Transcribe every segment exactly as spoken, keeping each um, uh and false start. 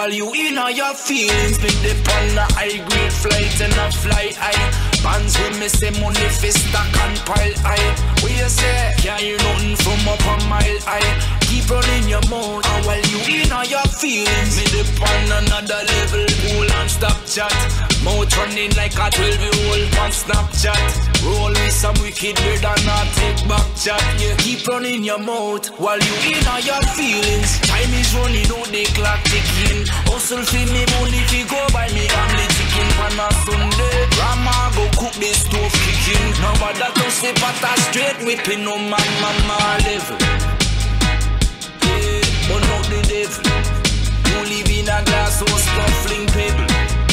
While you in all your feelings, me dip on the high grade flight and a fly high. Bands with me say money fi stack and pile high. What you say? Can't hear nothing from up a mile high. Keep running your mouth, and while you in all your feelings, me dip on another level, cool and stop chat. Mouth running like a twelve-year-old on Snapchat. Roll with some wicked weird and not take back chat. Yeah, keep running your mouth while you in all your feelings. Time is running out, the clock ticking. Hustle fi me money fi go buy me family chicken on a Sunday. Grandma go cook the stove kicking. Now but that don't say pata straight whipping on my mama level. Yeah, but not the devil. You live in a glass house, scuffling pebble.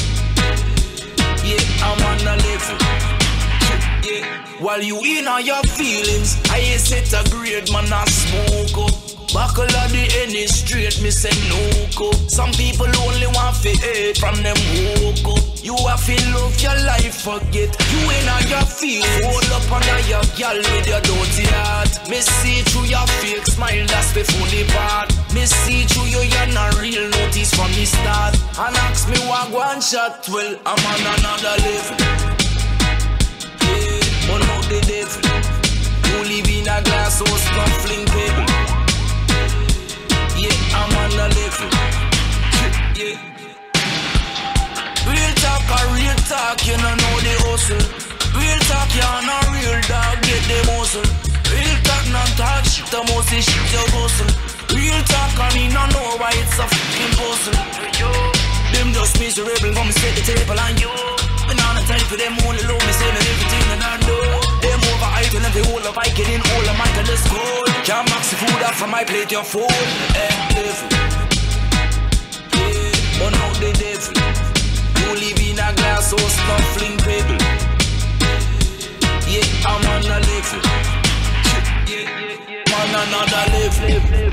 Yeah, I'm on a level. Yeah, while you in all your feelings, I set a grade man a smoke up. Buckle of the any straight, me say no go. Some people only want to hate from them woke up. You have to love your life, forget you in all your feelings. Hold up under your girl with your dirty heart. Me see through your fake smile, that's before the part. Me see through you, you're not real, notice from the start. And ask me what one shot, well, I'm on another level. Yeah, but not the devil. You live in a glass house, scuffling pebble. Yeah, I'm on a level. Yeah. Real talk or real talk, you don't know the hustle. Real talk, you're not real dog, get the muscle. Real talk, not talk shit, the most is shit you hustle. Real talk, I mean, I know why it's a fucking puzzle. Yo, them just miserable, come set the table on you. And on the time for them only love me, saying everything that I do. Them over idle and they all up, I get in all of my colors cold. Can't max the food up from my plate, you're full. Eh, devil. Yeah, but not the devil. You live in a glass house, scuffling pebble. Yeah, I'm on a level. Yeah, yeah, yeah. On another level.